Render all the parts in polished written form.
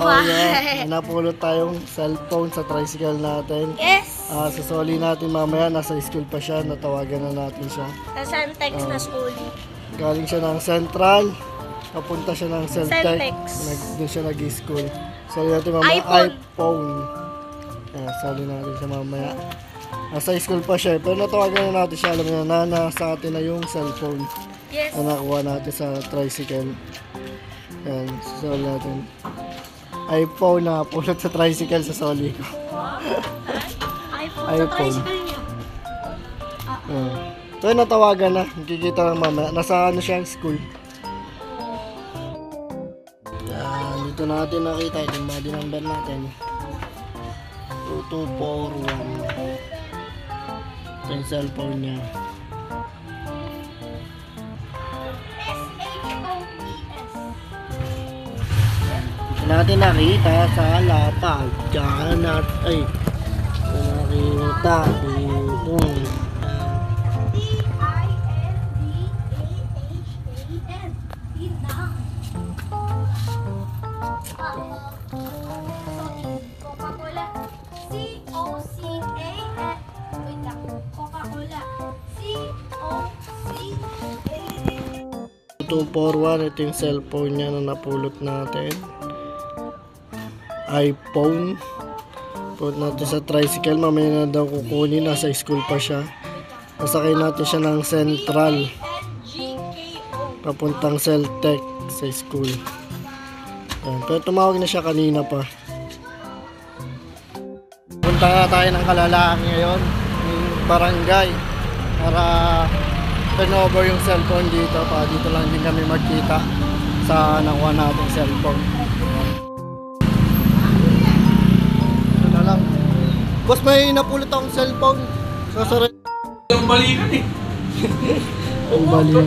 yeah. Napulot tayong cellphone sa tricycle natin. Yes! Susuli natin mamaya, nasa school pa siya, natawagan na natin siya. Sa Santex na school. Galing siya ng Central, papunta siya ng Celtex. Doon siya nag-school. Suli natin mamaya, iPhone. Suli natin siya mamaya. Nasa school pa siya, pero natawagan na natin siya, alam niya na nasa atin na yung cellphone. Yes. Na nakuha natin sa tricycle. Yan, susuli natin. iPhone na pulot sa tricycle sa soli ko. iPhone sa tricycle niya. So, natawagan na. Kikita lang mamaya. Nasa ano siya, school. Yan, dito natin nakita yung body number natin. 2241. Ito yung cellphone niya. Natin nakita sa lapag dyan at ay nakita dito Coca-Cola C-O-C-A-N wait lang Coca-Cola C-O-C-A-N 241. Ito yung cellphone niya na napulot natin, iPhone. Pulot natin sa tricycle, mamaya na daw kukunin, nasa school pa siya. Nasakay natin siya ng Central papuntang Celtex sa school. Yan. Pero tumawag na siya kanina pa. Punta na tayo ng Kalalaki ngayon, yung barangay, para turn over yung cellphone dito. Dito lang din kami magkita sa nakuha nating cellphone. Boss, may napulot akong cellphone. Sasaray. Ang balikan eh. Ang balikan.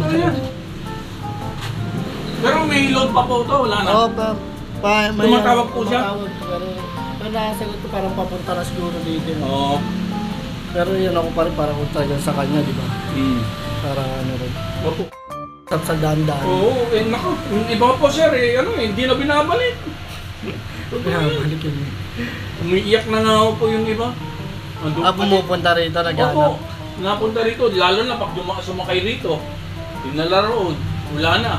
Pero may load pa po ito, wala na. Oo, may tumatawag po siya? Pero nakasagot ko parang papunta na siguro dito. Oo. Pero yun ako pa rin parang talaga sa kanya, di ba? Para ano rin. Opo. Tap sa daan-daan. Oo, naku. Yung iba po sir hindi na binabalik. Balik yun. Umiiyak na nga po yung iba. Pumupunta rito, naghanap. Opo, napunta rito, lalo na pag sumakay rito. Tinalaro, wala na.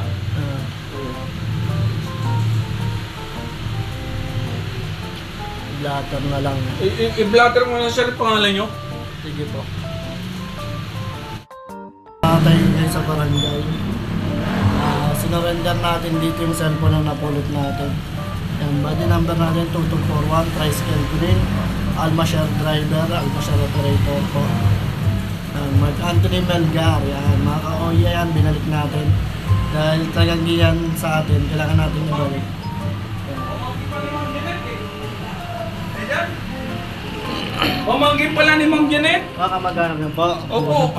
Blatter na lang. I-blatter mo na sir pangalan nyo. Sige po. Tayo ngayon sa barangay. Sinurrender natin dito yung cellphone na napulot natin. Yan, body number natin 2241, tricycle green, Almasher driver, Almasher operator po. Mark Anthony Melgar, yan, mga ka-OYA yan, binalik natin. Dahil talagang di yan sa atin, kailangan natin ibalik. Pamangkin pala ni Ma'am Janet. Baka mag-anap niyo po. Opo.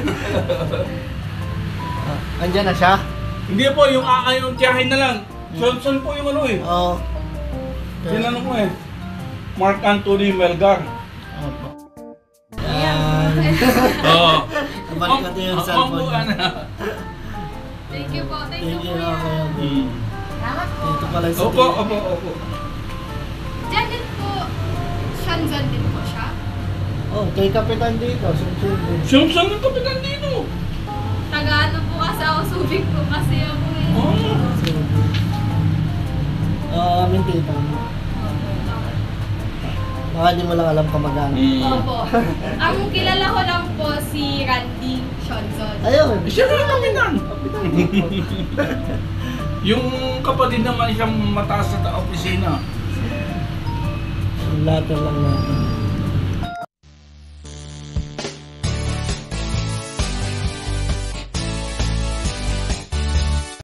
Andyan na siya? Hindi po, yung tiyahin na lang. Johnson po yung ano eh. Oo. Tinanong ko eh. Mark Anthony Melgar. Opo. Oo. Nabalik natin yung cellphone. Thank you po, Thank you, okay. Salamat po. Dito pala yung Opo, opo, opo. Diyan din po, Shanzon din po siya. Oh, kay Kapitan dito. Siyang ng kapitan dito. Taga-ano po kasi ako, Subic po kasi ako eh. Aming tita mo. Baka di mo lang alam kamag-anak. Opo. Ang kilala ko lang po si Randy Shanzon. Ayun. Siya na kapitan. Yung kapatid naman siyang mataas sa opisina. Lahat lang natin.